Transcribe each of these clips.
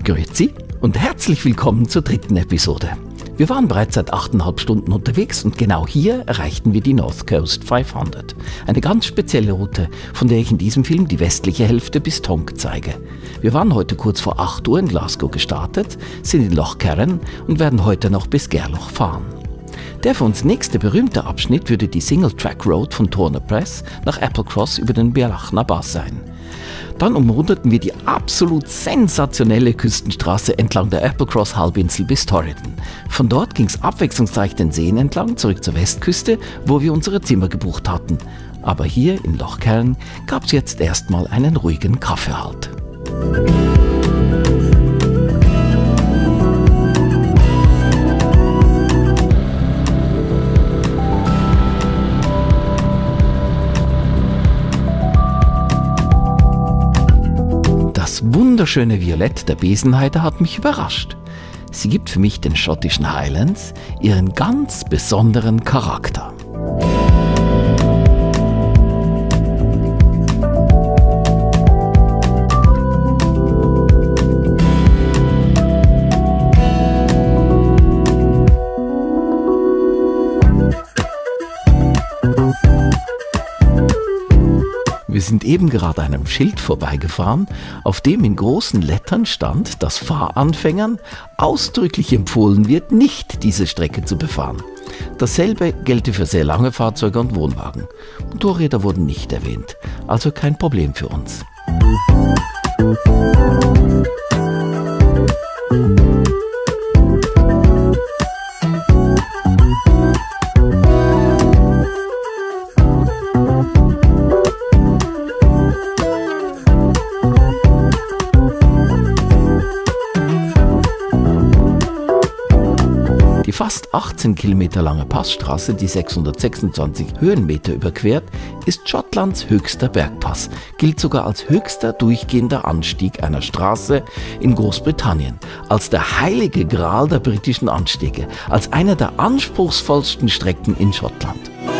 Grüezi und herzlich willkommen zur dritten Episode. Wir waren bereits seit 8,5 Stunden unterwegs und genau hier erreichten wir die North Coast 500. Eine ganz spezielle Route, von der ich in diesem Film die westliche Hälfte bis Tonk zeige. Wir waren heute kurz vor 8 Uhr in Glasgow gestartet, sind in Loch Carron und werden heute noch bis Gairloch fahren. Der für uns nächste berühmte Abschnitt würde die Single-Track Road von Torner Press nach Applecross über den Bealach na Bass sein. Dann umrundeten wir die absolut sensationelle Küstenstraße entlang der Applecross-Halbinsel bis Torridon. Von dort ging es abwechslungsreich den Seen entlang zurück zur Westküste, wo wir unsere Zimmer gebucht hatten. Aber hier in Loch Carron gab es jetzt erstmal einen ruhigen Kaffeehalt. Das wunderschöne Violett der Besenheide hat mich überrascht. Sie gibt für mich den schottischen Highlands ihren ganz besonderen Charakter. Wir sind eben gerade an einem Schild vorbeigefahren, auf dem in großen Lettern stand, dass Fahranfängern ausdrücklich empfohlen wird, nicht diese Strecke zu befahren. Dasselbe gelte für sehr lange Fahrzeuge und Wohnwagen. Motorräder wurden nicht erwähnt, also kein Problem für uns. Die fast 18 Kilometer lange Passstraße, die 626 Höhenmeter überquert, ist Schottlands höchster Bergpass, gilt sogar als höchster durchgehender Anstieg einer Straße in Großbritannien, als der heilige Gral der britischen Anstiege, als eine der anspruchsvollsten Strecken in Schottland.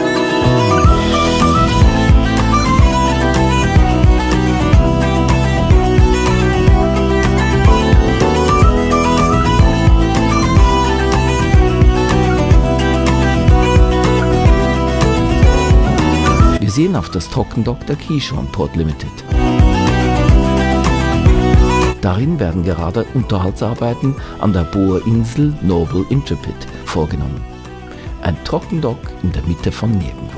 Wir sehen auf das Trockendock der Keyshawn Port Limited. Darin werden gerade Unterhaltsarbeiten an der Bohrinsel Noble Intrepid vorgenommen. Ein Trockendock in der Mitte von nirgendwo.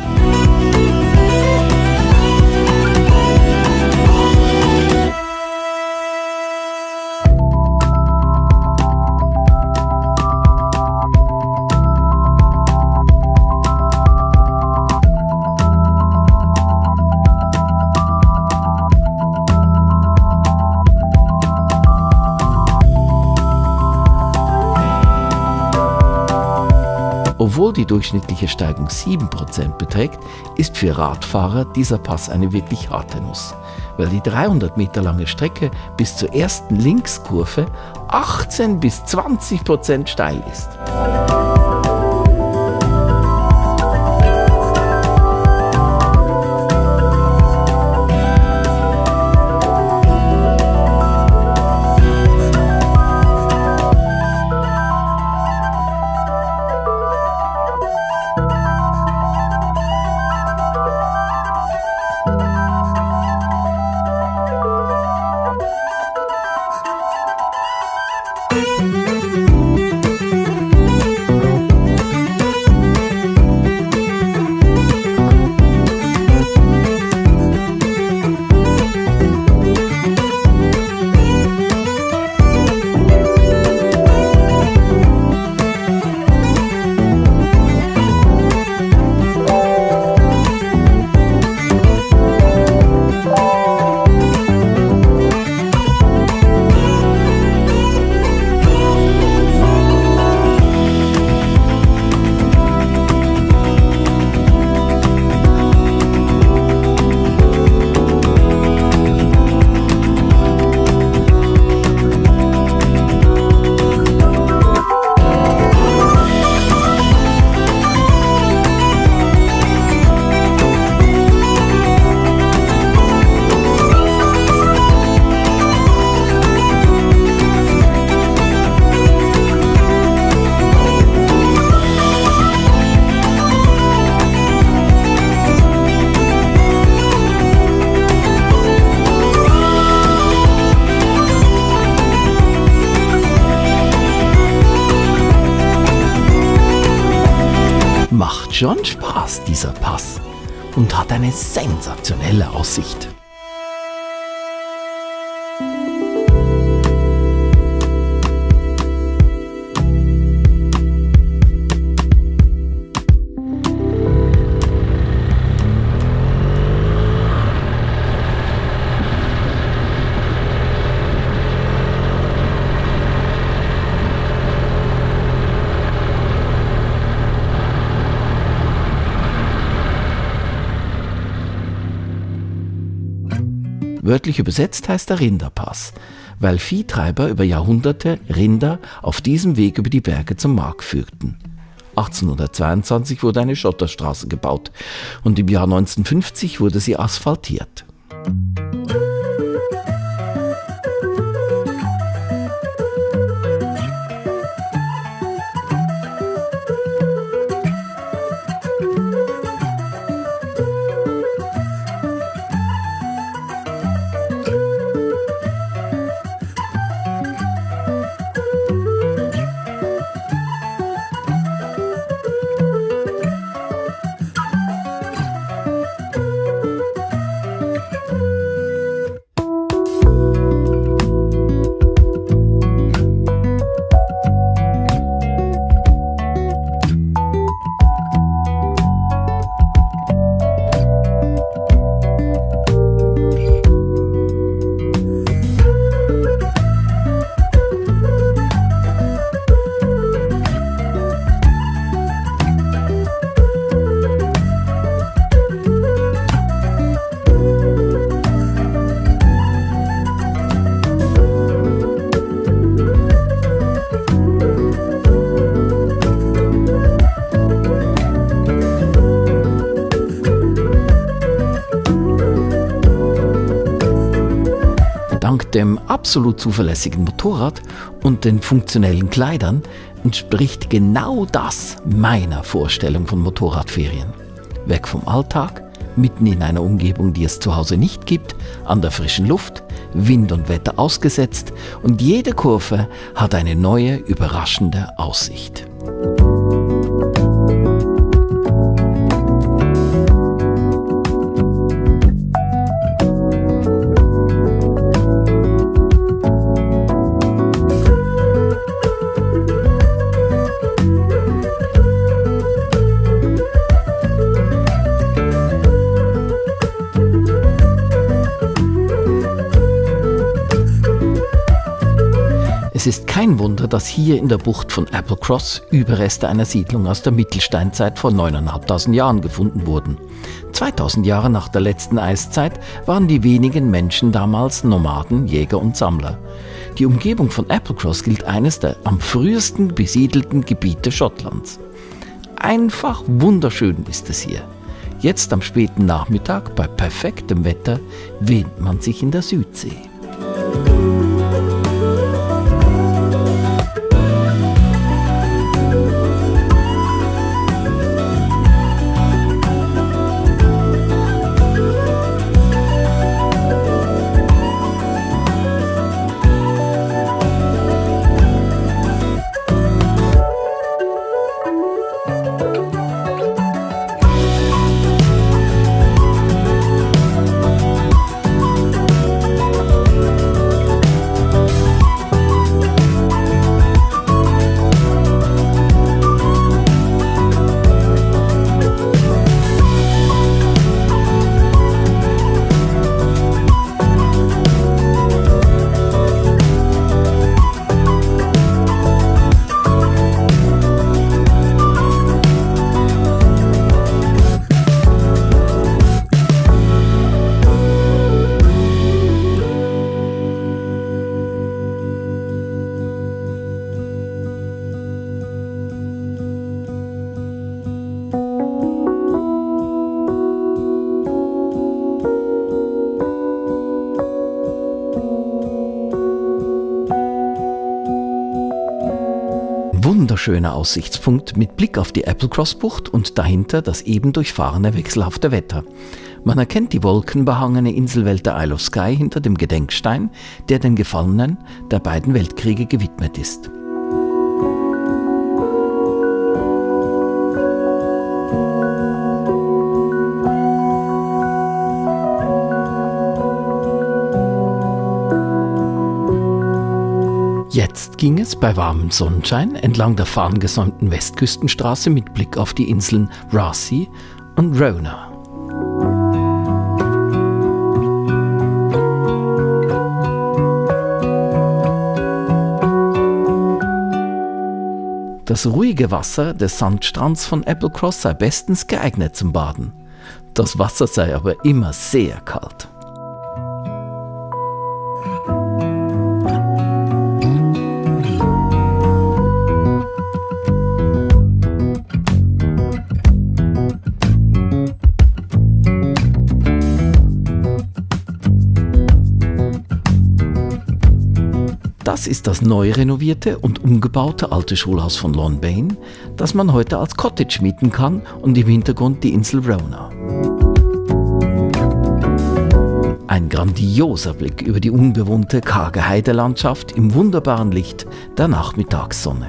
Obwohl die durchschnittliche Steigung 7% beträgt, ist für Radfahrer dieser Pass eine wirklich harte Nuss, weil die 300 Meter lange Strecke bis zur ersten Linkskurve 18 bis 20% steil ist. macht schon Spaß, dieser Pass, und hat eine sensationelle Aussicht. Wörtlich übersetzt heißt er Rinderpass, weil Viehtreiber über Jahrhunderte Rinder auf diesem Weg über die Berge zum Markt führten. 1822 wurde eine Schotterstraße gebaut und im Jahr 1950 wurde sie asphaltiert. Dank dem absolut zuverlässigen Motorrad und den funktionellen Kleidern entspricht genau das meiner Vorstellung von Motorradferien. Weg vom Alltag, mitten in einer Umgebung, die es zu Hause nicht gibt, an der frischen Luft, Wind und Wetter ausgesetzt, und jede Kurve hat eine neue, überraschende Aussicht. Es ist kein Wunder, dass hier in der Bucht von Applecross Überreste einer Siedlung aus der Mittelsteinzeit vor 9.500 Jahren gefunden wurden. 2000 Jahre nach der letzten Eiszeit waren die wenigen Menschen damals Nomaden, Jäger und Sammler. Die Umgebung von Applecross gilt eines der am frühesten besiedelten Gebiete Schottlands. Einfach wunderschön ist es hier. Jetzt am späten Nachmittag bei perfektem Wetter wähnt man sich in der Südsee. Wunderschöner Aussichtspunkt mit Blick auf die Applecross-Bucht und dahinter das eben durchfahrene wechselhafte Wetter. Man erkennt die wolkenbehangene Inselwelt der Isle of Skye hinter dem Gedenkstein, der den Gefallenen der beiden Weltkriege gewidmet ist. Jetzt ging es bei warmem Sonnenschein entlang der fahnengesäumten Westküstenstraße mit Blick auf die Inseln Raasay und Rona. Das ruhige Wasser des Sandstrands von Applecross sei bestens geeignet zum Baden. Das Wasser sei aber immer sehr kalt. Das ist das neu renovierte und umgebaute alte Schulhaus von Lonbane, das man heute als Cottage mieten kann, und im Hintergrund die Insel Rona. Ein grandioser Blick über die unbewohnte, karge Heidelandschaft im wunderbaren Licht der Nachmittagssonne.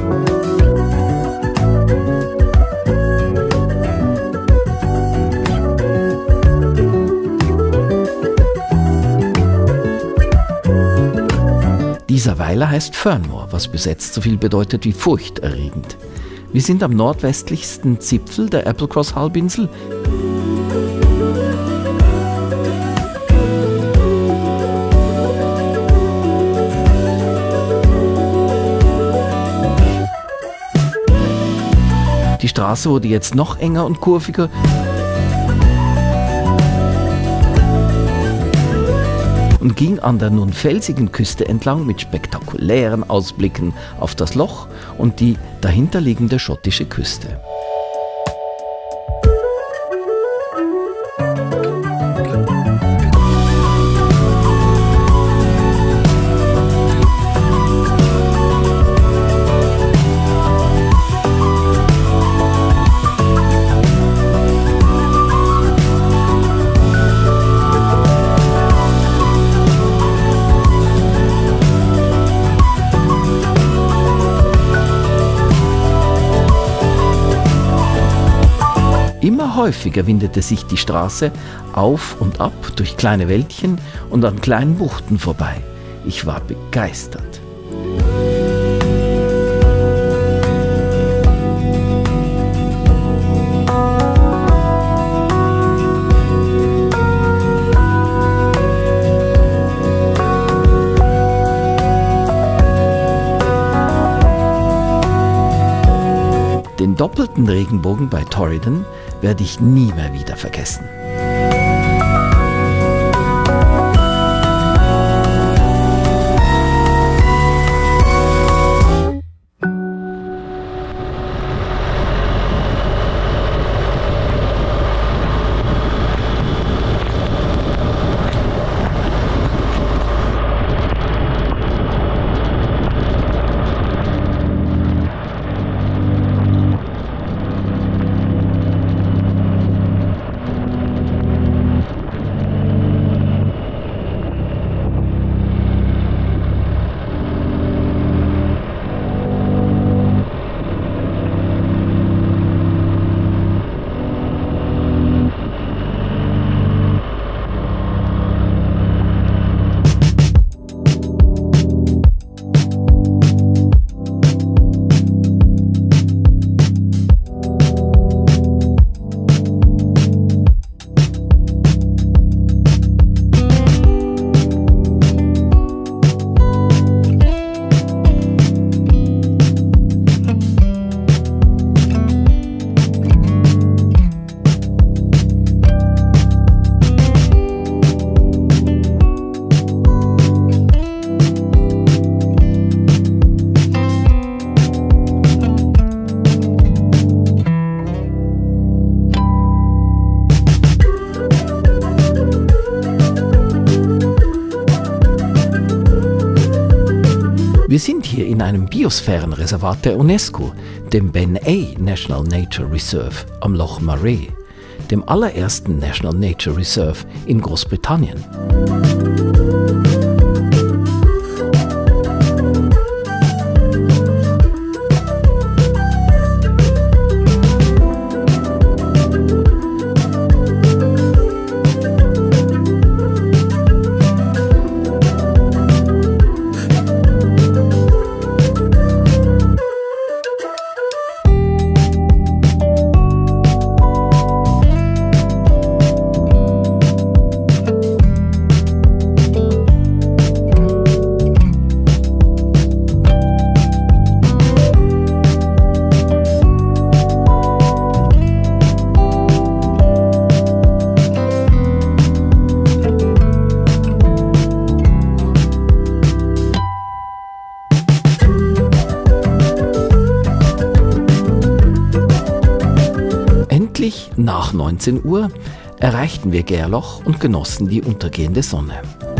Dieser Weiler heißt Fernmore, was besetzt so viel bedeutet wie furchterregend. Wir sind am nordwestlichsten Zipfel der Applecross-Halbinsel. Die Straße wurde jetzt noch enger und kurviger. Und ging an der nun felsigen Küste entlang mit spektakulären Ausblicken auf das Loch und die dahinterliegende schottische Küste. Immer häufiger windete sich die Straße auf und ab durch kleine Wäldchen und an kleinen Buchten vorbei. Ich war begeistert. Den doppelten Regenbogen bei Torridon werde ich nie mehr wieder vergessen. Wir sind hier in einem Biosphärenreservat der UNESCO, dem Ben A National Nature Reserve am Loch Maree, dem allerersten National Nature Reserve in Großbritannien. Pünktlich nach 19 Uhr erreichten wir Gerloch und genossen die untergehende Sonne.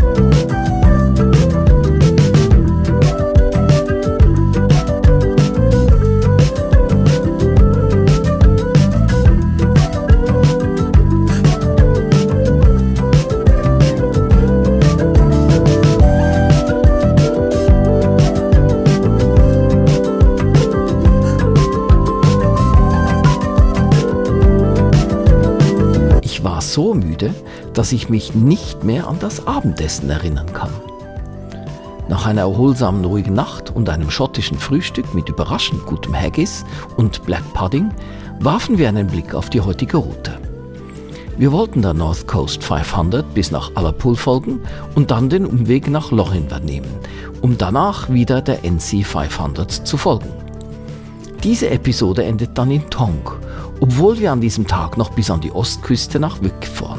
So müde, dass ich mich nicht mehr an das Abendessen erinnern kann. Nach einer erholsamen, ruhigen Nacht und einem schottischen Frühstück mit überraschend gutem Haggis und Black Pudding warfen wir einen Blick auf die heutige Route. Wir wollten der North Coast 500 bis nach Ullapool folgen und dann den Umweg nach Lochinver nehmen, um danach wieder der NC 500 zu folgen. Diese Episode endet dann in Tonk, obwohl wir an diesem Tag noch bis an die Ostküste nach Wick fahren.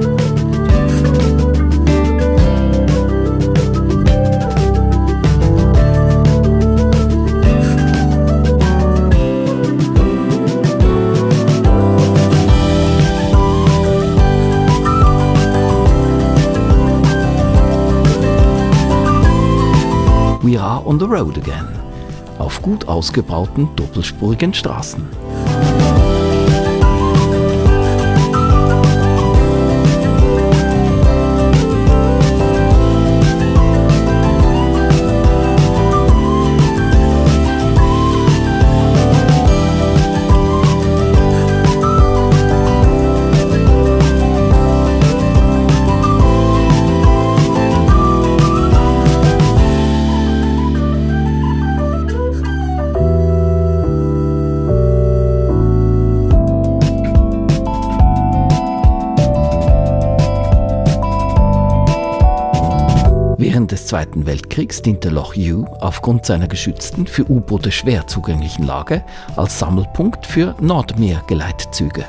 We are on the road again, auf gut ausgebauten, doppelspurigen Straßen. Während des Zweiten Weltkriegs diente Loch Ewe aufgrund seiner geschützten, für U-Boote schwer zugänglichen Lage als Sammelpunkt für Nordmeergeleitzüge.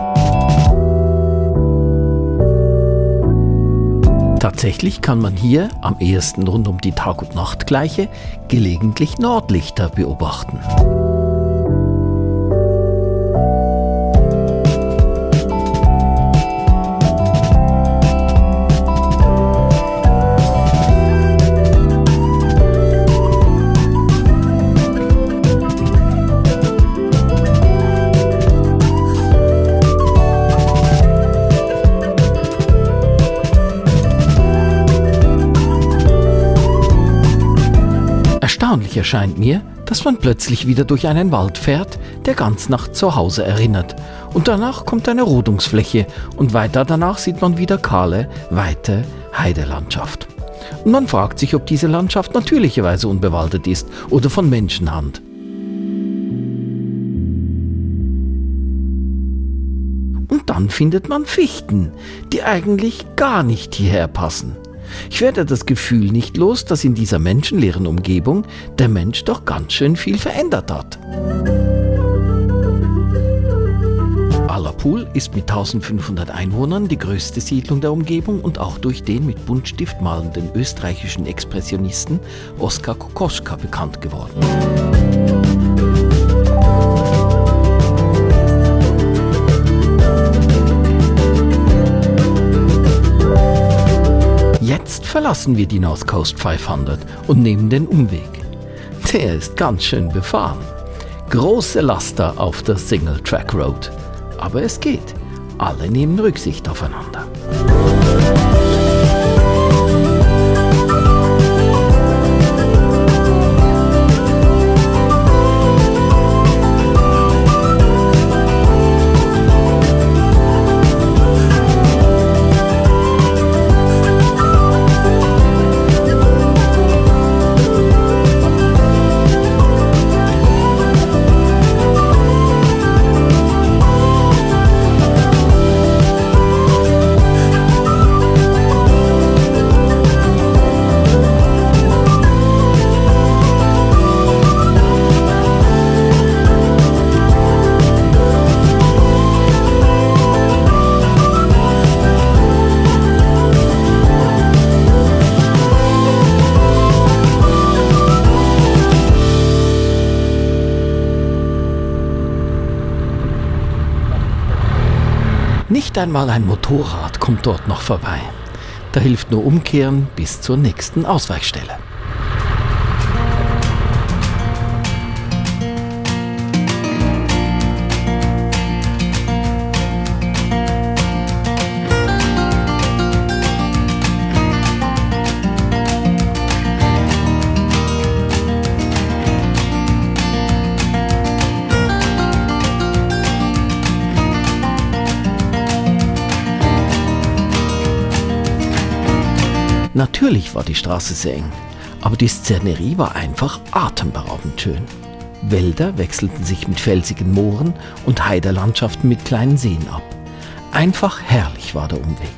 Tatsächlich kann man hier, am ehesten rund um die Tag- und Nachtgleiche, gelegentlich Nordlichter beobachten. Erstaunlich erscheint mir, dass man plötzlich wieder durch einen Wald fährt, der ganz nach Zuhause erinnert. Und danach kommt eine Rodungsfläche und weiter danach sieht man wieder kahle, weite Heidelandschaft. Und man fragt sich, ob diese Landschaft natürlicherweise unbewaldet ist oder von Menschenhand. Und dann findet man Fichten, die eigentlich gar nicht hierher passen. Ich werde das Gefühl nicht los, dass in dieser menschenleeren Umgebung der Mensch doch ganz schön viel verändert hat. Ullapool ist mit 1500 Einwohnern die größte Siedlung der Umgebung und auch durch den mit Buntstift malenden österreichischen Expressionisten Oskar Kokoschka bekannt geworden. Jetzt verlassen wir die North Coast 500 und nehmen den Umweg. Der ist ganz schön befahren. Große Laster auf der Single Track Road. Aber es geht. Alle nehmen Rücksicht aufeinander. Nicht einmal ein Motorrad kommt dort noch vorbei. Da hilft nur Umkehren bis zur nächsten Ausweichstelle. Natürlich war die Straße sehr eng, aber die Szenerie war einfach atemberaubend schön. Wälder wechselten sich mit felsigen Mooren und Heidelandschaften mit kleinen Seen ab. Einfach herrlich war der Umweg.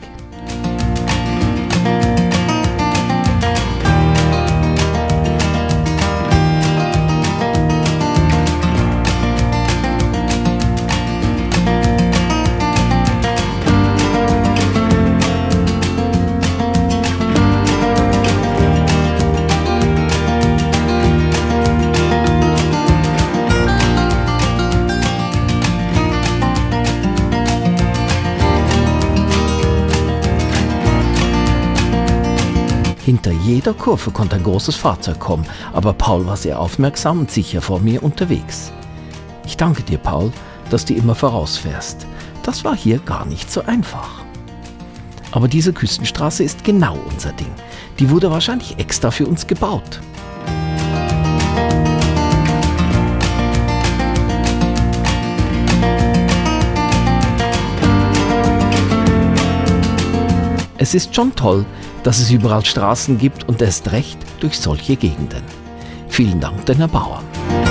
Hinter jeder Kurve konnte ein großes Fahrzeug kommen, aber Paul war sehr aufmerksam und sicher vor mir unterwegs. Ich danke dir, Paul, dass du immer vorausfährst. Das war hier gar nicht so einfach. Aber diese Küstenstraße ist genau unser Ding. Die wurde wahrscheinlich extra für uns gebaut. Es ist schon toll, dass es überall Straßen gibt und erst recht durch solche Gegenden. Vielen Dank den Erbauern.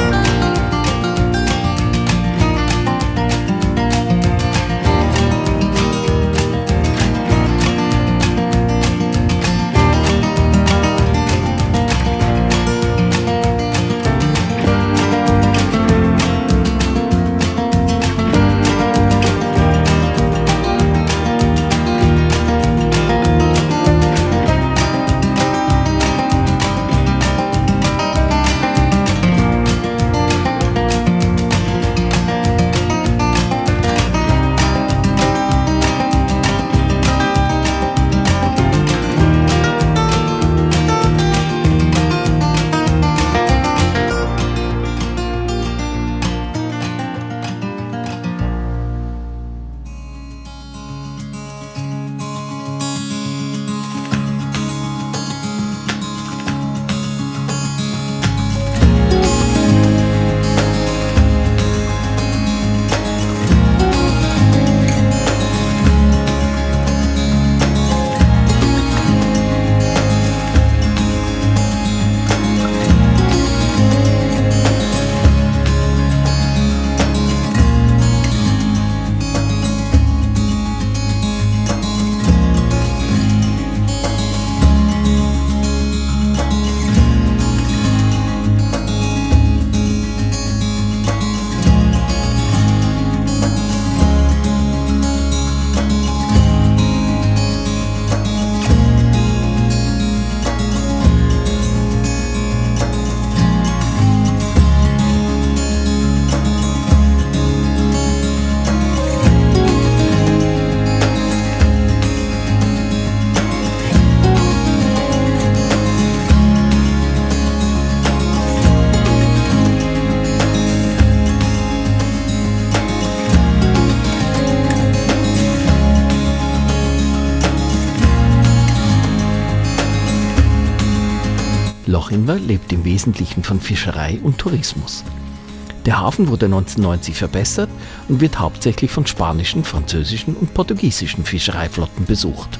Lochinver lebt im Wesentlichen von Fischerei und Tourismus. Der Hafen wurde 1990 verbessert und wird hauptsächlich von spanischen, französischen und portugiesischen Fischereiflotten besucht.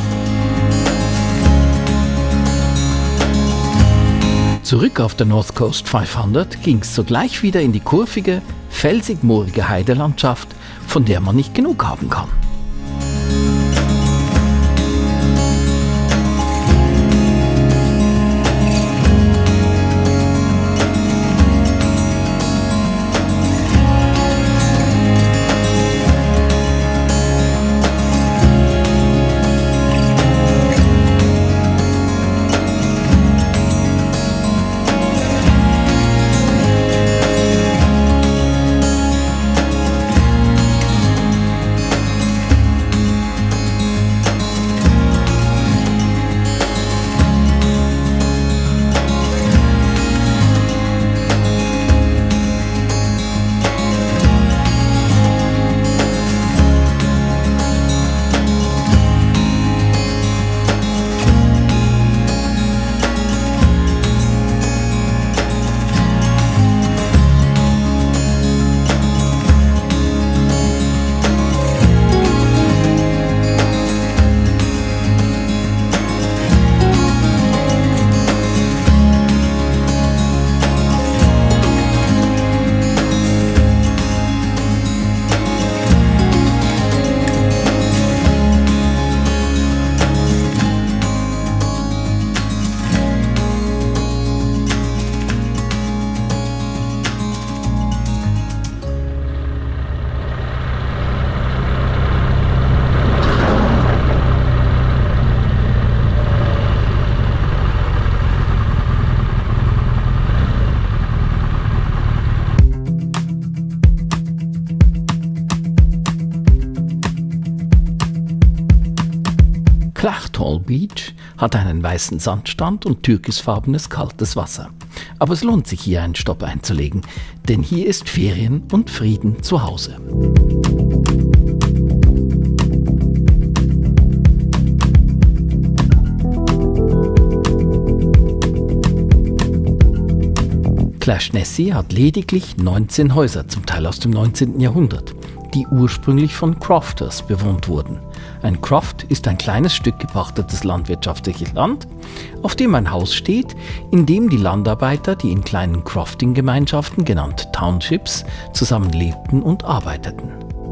Zurück auf der North Coast 500 ging es sogleich wieder in die kurvige, felsig-moorige Heidelandschaft, von der man nicht genug haben kann. Atoll Beach hat einen weißen Sandstrand und türkisfarbenes kaltes Wasser. Aber es lohnt sich hier einen Stopp einzulegen, denn hier ist Ferien und Frieden zu Hause. Clashnessie hat lediglich 19 Häuser, zum Teil aus dem 19. Jahrhundert, die ursprünglich von Crofters bewohnt wurden. Ein Croft ist ein kleines Stück gepachtetes landwirtschaftliches Land, auf dem ein Haus steht, in dem die Landarbeiter, die in kleinen Crofting-Gemeinschaften, genannt Townships, zusammenlebten und arbeiteten.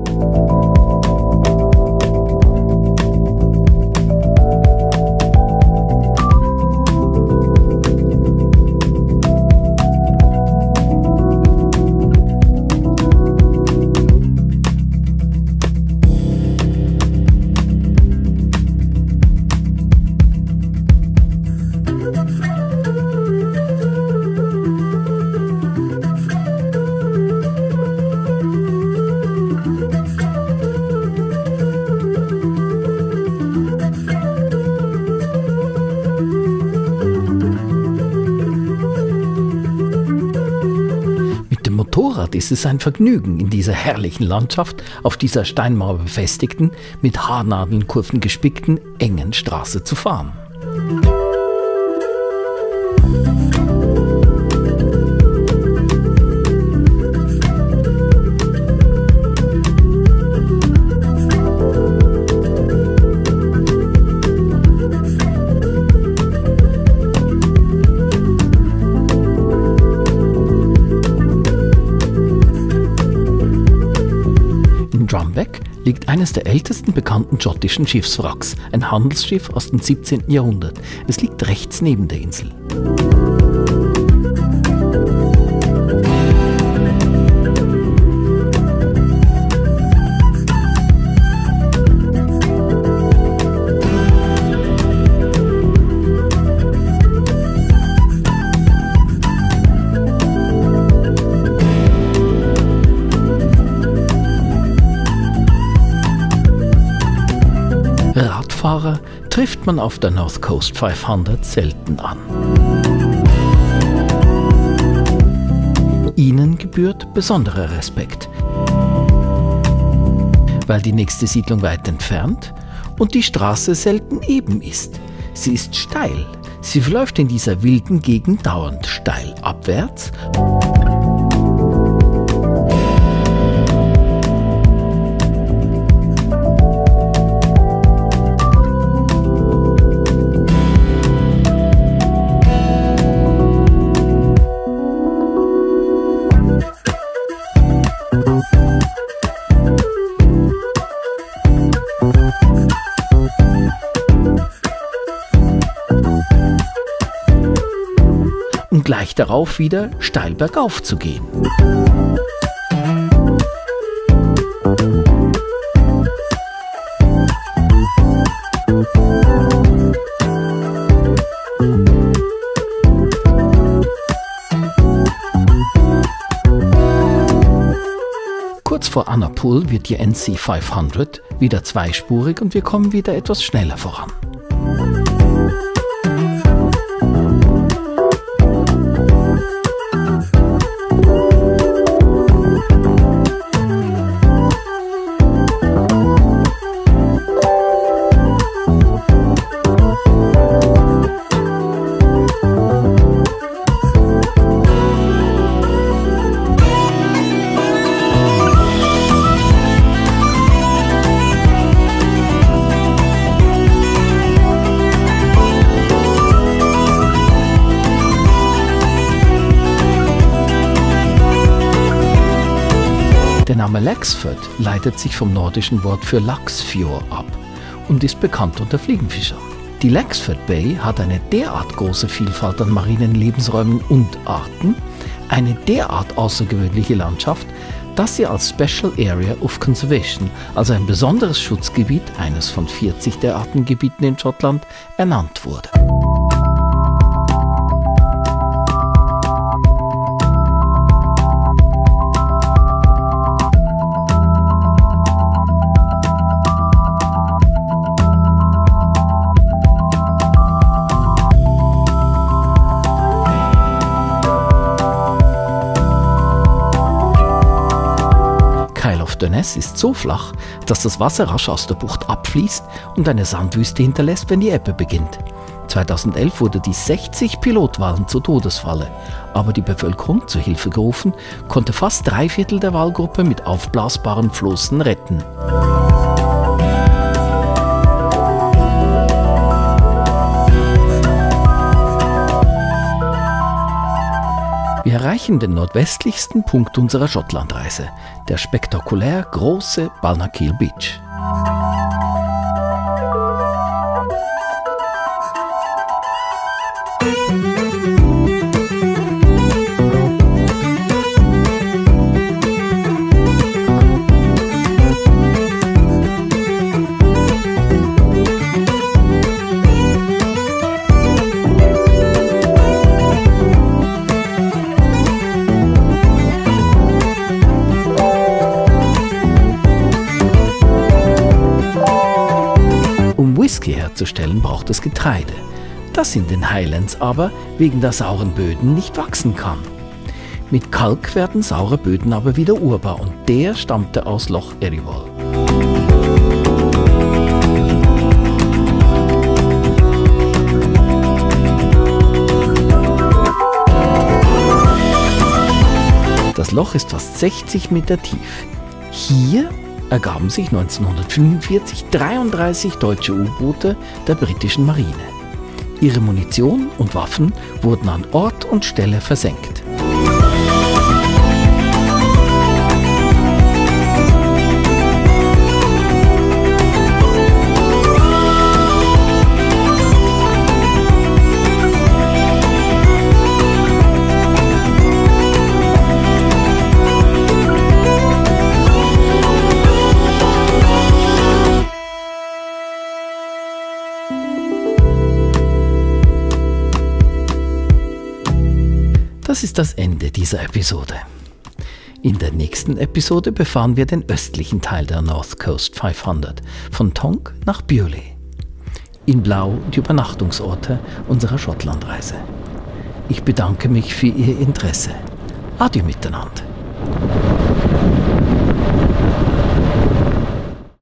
Motorrad ist es ein Vergnügen, in dieser herrlichen Landschaft, auf dieser Steinmauer befestigten, mit Haarnadelnkurven gespickten, engen Straße zu fahren. Drumbeck liegt eines der ältesten bekannten schottischen Schiffswracks, ein Handelsschiff aus dem 17. Jahrhundert. Es liegt rechts neben der Insel. Radfahrer trifft man auf der North Coast 500 selten an. Ihnen gebührt besonderer Respekt, weil die nächste Siedlung weit entfernt und die Straße selten eben ist. Sie ist steil. Sie verläuft in dieser wilden Gegend dauernd steil abwärts. Um gleich darauf wieder steil bergauf zu gehen. Kurz vor Annapool wird die NC 500 wieder zweispurig und wir kommen wieder etwas schneller voran. Der Name Lexford leitet sich vom nordischen Wort für Lachsfjord ab und ist bekannt unter Fliegenfischern. Die Lexford Bay hat eine derart große Vielfalt an marinen Lebensräumen und Arten, eine derart außergewöhnliche Landschaft, dass sie als Special Area of Conservation, also ein besonderes Schutzgebiet, eines von 40 der Artengebieten in Schottland, ernannt wurde. Donness ist so flach, dass das Wasser rasch aus der Bucht abfließt und eine Sandwüste hinterlässt, wenn die Ebbe beginnt. 2011 wurde die 60 Pilotwalen zur Todesfalle, aber die Bevölkerung, zur Hilfe gerufen, konnte fast 3/4 der Walgruppe mit aufblasbaren Flossen retten. Wir erreichen den nordwestlichsten Punkt unserer Schottlandreise, der spektakulär große Balnakeil Beach. Whisky herzustellen, braucht es Getreide, das in den Highlands aber wegen der sauren Böden nicht wachsen kann. Mit Kalk werden saure Böden aber wieder urbar und der stammte aus Loch Eriwol. Das Loch ist fast 60 Meter tief. Hier ergaben sich 1945 33 deutsche U-Boote der britischen Marine. Ihre Munition und Waffen wurden an Ort und Stelle versenkt. Das ist das Ende dieser Episode. In der nächsten Episode befahren wir den östlichen Teil der North Coast 500, von Tonk nach Beaulieu. In Blau die Übernachtungsorte unserer Schottlandreise. Ich bedanke mich für Ihr Interesse. Adieu miteinander.